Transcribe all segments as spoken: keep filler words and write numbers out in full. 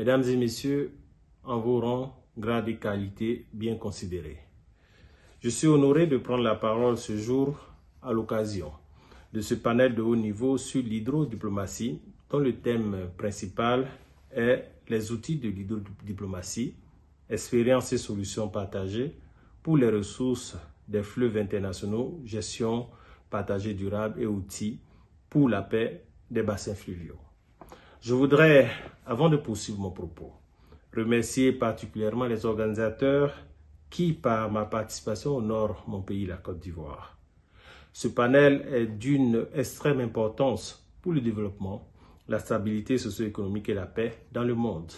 Mesdames et messieurs, en vos rangs, grades et qualités bien considérés. Je suis honoré de prendre la parole ce jour à l'occasion de ce panel de haut niveau sur l'hydrodiplomatie, dont le thème principal est les outils de l'hydrodiplomatie, expériences et solutions partagées pour les ressources des fleuves internationaux, gestion partagée durable et outils pour la paix des bassins fluviaux. Je voudrais, avant de poursuivre mon propos, remercier particulièrement les organisateurs qui, par ma participation, honorent mon pays, la Côte d'Ivoire. Ce panel est d'une extrême importance pour le développement, la stabilité socio-économique et la paix dans le monde.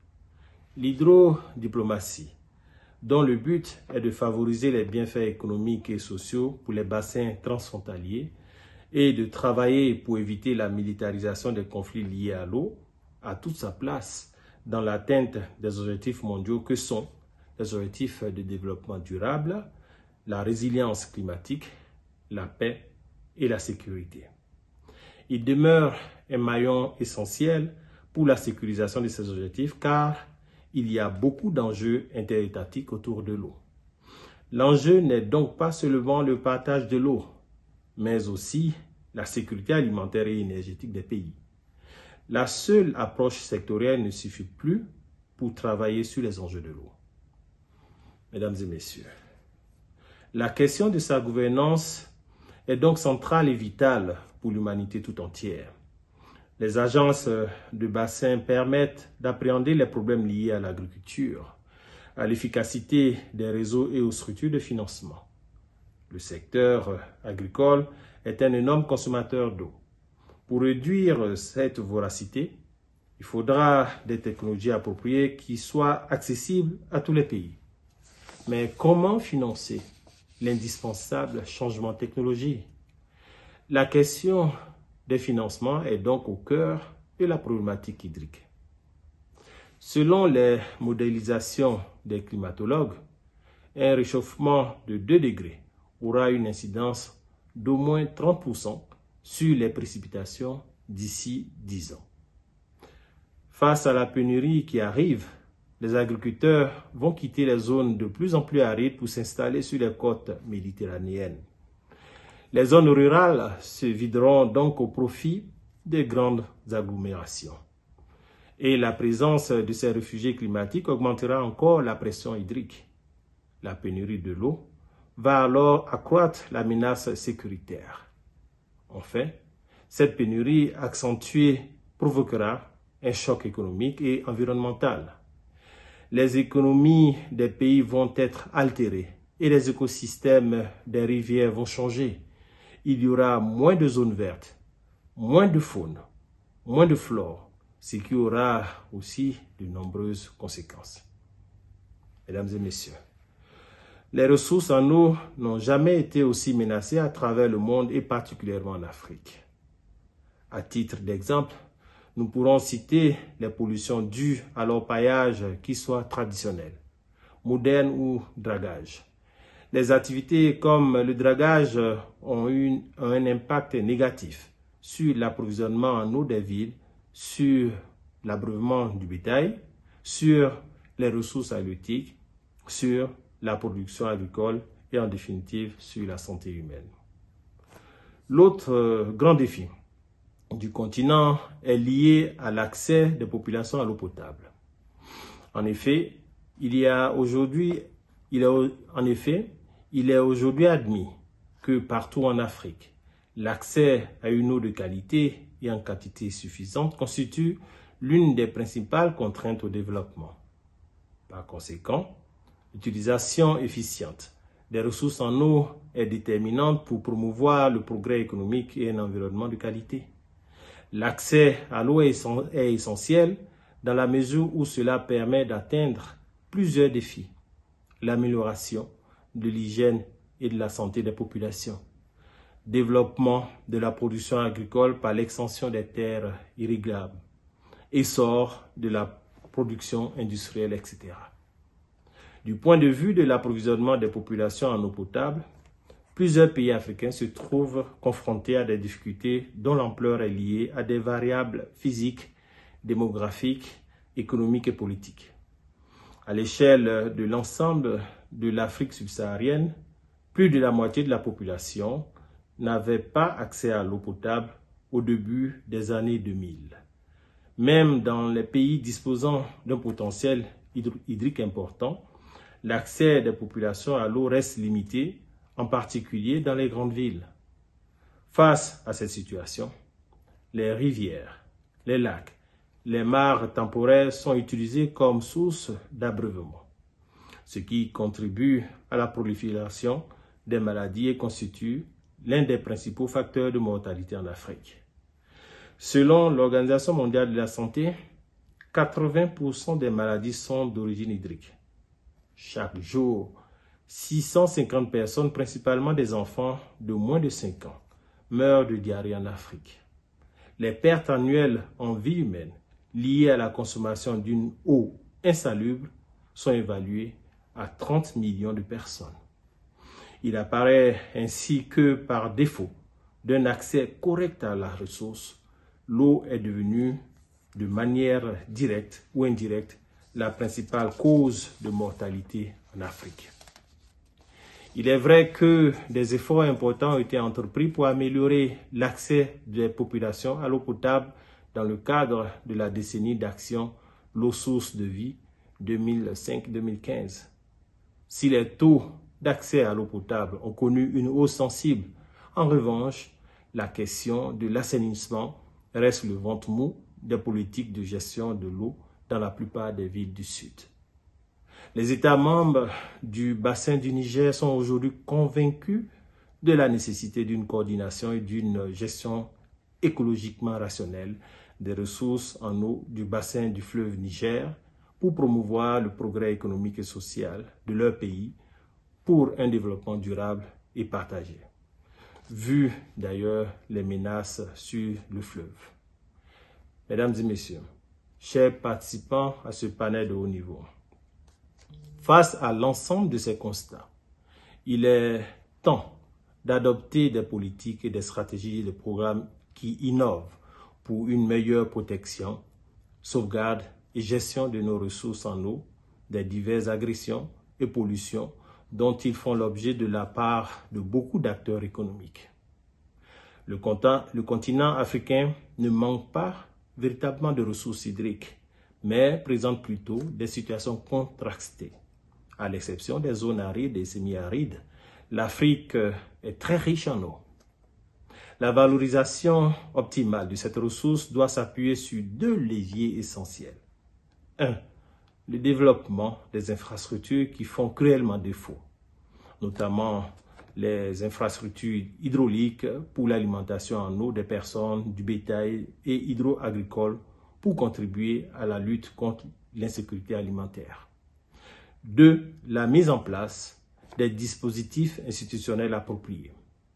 L'hydrodiplomatie, dont le but est de favoriser les bienfaits économiques et sociaux pour les bassins transfrontaliers et de travailler pour éviter la militarisation des conflits liés à l'eau, a toute sa place dans l'atteinte des objectifs mondiaux que sont les objectifs de développement durable, la résilience climatique, la paix et la sécurité. Il demeure un maillon essentiel pour la sécurisation de ces objectifs car il y a beaucoup d'enjeux interétatiques autour de l'eau. L'enjeu n'est donc pas seulement le partage de l'eau, mais aussi la sécurité alimentaire et énergétique des pays. La seule approche sectorielle ne suffit plus pour travailler sur les enjeux de l'eau. Mesdames et messieurs, la question de sa gouvernance est donc centrale et vitale pour l'humanité tout entière. Les agences de bassin permettent d'appréhender les problèmes liés à l'agriculture, à l'efficacité des réseaux et aux structures de financement. Le secteur agricole est un énorme consommateur d'eau. Pour réduire cette voracité, il faudra des technologies appropriées qui soient accessibles à tous les pays. Mais comment financer l'indispensable changement technologique? La question des financements est donc au cœur de la problématique hydrique. Selon les modélisations des climatologues, un réchauffement de deux degrés aura une incidence d'au moins trente pour cent sur les précipitations d'ici dix ans. Face à la pénurie qui arrive, les agriculteurs vont quitter les zones de plus en plus arides pour s'installer sur les côtes méditerranéennes. Les zones rurales se videront donc au profit des grandes agglomérations. Et la présence de ces réfugiés climatiques augmentera encore la pression hydrique. La pénurie de l'eau va alors accroître la menace sécuritaire. Enfin, cette pénurie accentuée provoquera un choc économique et environnemental. Les économies des pays vont être altérées et les écosystèmes des rivières vont changer. Il y aura moins de zones vertes, moins de faune, moins de flore, ce qui aura aussi de nombreuses conséquences. Mesdames et messieurs, les ressources en eau n'ont jamais été aussi menacées à travers le monde et particulièrement en Afrique. À titre d'exemple, nous pourrons citer les pollutions dues à l'orpaillage qui soient traditionnelles, modernes ou dragage. Les activités comme le dragage ont eu un impact négatif sur l'approvisionnement en eau des villes, sur l'abreuvement du bétail, sur les ressources halieutiques, sur la production agricole et en définitive sur la santé humaine. L'autre grand défi du continent est lié à l'accès des populations à l'eau potable. En effet, il y a aujourd'hui, il est, en effet, il est aujourd'hui admis que partout en Afrique, l'accès à une eau de qualité et en quantité suffisante constitue l'une des principales contraintes au développement. Par conséquent, l'utilisation efficiente des ressources en eau est déterminante pour promouvoir le progrès économique et un environnement de qualité. L'accès à l'eau est essentiel dans la mesure où cela permet d'atteindre plusieurs défis. L'amélioration de l'hygiène et de la santé des populations, développement de la production agricole par l'extension des terres irrigables, essor de la production industrielle, et cetera. Du point de vue de l'approvisionnement des populations en eau potable, plusieurs pays africains se trouvent confrontés à des difficultés dont l'ampleur est liée à des variables physiques, démographiques, économique et politique. À l'échelle de l'ensemble de l'Afrique subsaharienne, plus de la moitié de la population n'avait pas accès à l'eau potable au début des années deux mille. Même dans les pays disposant d'un potentiel hydrique important, l'accès des populations à l'eau reste limité, en particulier dans les grandes villes. Face à cette situation, les rivières, les lacs, les mares temporaires sont utilisés comme source d'abreuvement, ce qui contribue à la prolifération des maladies et constitue l'un des principaux facteurs de mortalité en Afrique. Selon l'Organisation mondiale de la santé, quatre-vingts pour cent des maladies sont d'origine hydrique. Chaque jour, six cent cinquante personnes, principalement des enfants de moins de cinq ans, meurent de diarrhée en Afrique. Les pertes annuelles en vie humaine liées à la consommation d'une eau insalubre sont évaluées à trente millions de personnes. Il apparaît ainsi que, par défaut d'un accès correct à la ressource, l'eau est devenue, de manière directe ou indirecte, la principale cause de mortalité en Afrique. Il est vrai que des efforts importants ont été entrepris pour améliorer l'accès des populations à l'eau potable dans le cadre de la décennie d'action L'eau source de vie deux mille cinq deux mille quinze. Si les taux d'accès à l'eau potable ont connu une hausse sensible, en revanche, la question de l'assainissement reste le ventre mou des politiques de gestion de l'eau dans la plupart des villes du Sud. Les États membres du bassin du Niger sont aujourd'hui convaincus de la nécessité d'une coordination et d'une gestion écologiquement rationnelle des ressources en eau du bassin du fleuve Niger pour promouvoir le progrès économique et social de leur pays pour un développement durable et partagé, vu d'ailleurs les menaces sur le fleuve. Mesdames et messieurs, chers participants à ce panel de haut niveau, face à l'ensemble de ces constats, il est temps d'adopter des politiques et des stratégies et des programmes qui innovent pour une meilleure protection, sauvegarde et gestion de nos ressources en eau, des diverses agressions et pollutions dont ils font l'objet de la part de beaucoup d'acteurs économiques. Le continent africain ne manque pas véritablement de ressources hydriques, mais présente plutôt des situations contrastées. À l'exception des zones arides et semi-arides, l'Afrique est très riche en eau. La valorisation optimale de cette ressource doit s'appuyer sur deux leviers essentiels. un. Le développement des infrastructures qui font cruellement défaut, notamment les infrastructures hydrauliques pour l'alimentation en eau des personnes, du bétail et hydro-agricole pour contribuer à la lutte contre l'insécurité alimentaire. deux. La mise en place des dispositifs institutionnels appropriés.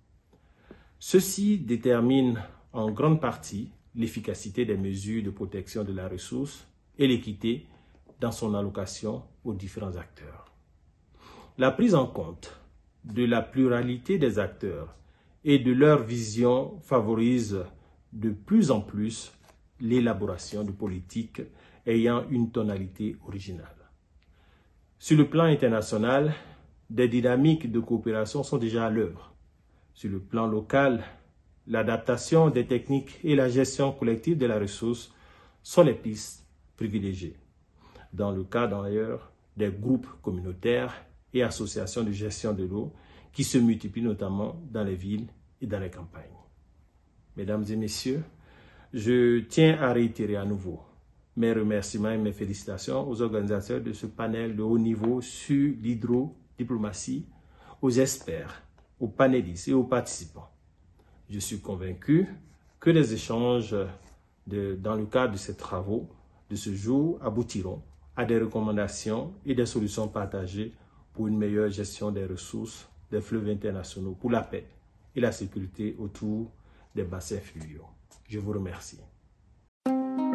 Ceci détermine en grande partie l'efficacité des mesures de protection de la ressource et l'équité dans son allocation aux différents acteurs. La prise en compte de la pluralité des acteurs et de leur vision favorise de plus en plus l'élaboration de politiques ayant une tonalité originale. Sur le plan international, des dynamiques de coopération sont déjà à l'œuvre. Sur le plan local, l'adaptation des techniques et la gestion collective de la ressource sont les pistes privilégiées. Dans le cas d'ailleurs des groupes communautaires et associations de gestion de l'eau qui se multiplient notamment dans les villes et dans les campagnes. Mesdames et messieurs, je tiens à réitérer à nouveau mes remerciements et mes félicitations aux organisateurs de ce panel de haut niveau sur l'hydrodiplomatie, aux experts, aux panélistes et aux participants. Je suis convaincu que les échanges de, dans le cadre de ces travaux de ce jour aboutiront à des recommandations et des solutions partagées pour une meilleure gestion des ressources des fleuves internationaux pour la paix et la sécurité autour des bassins fluviaux. Je vous remercie.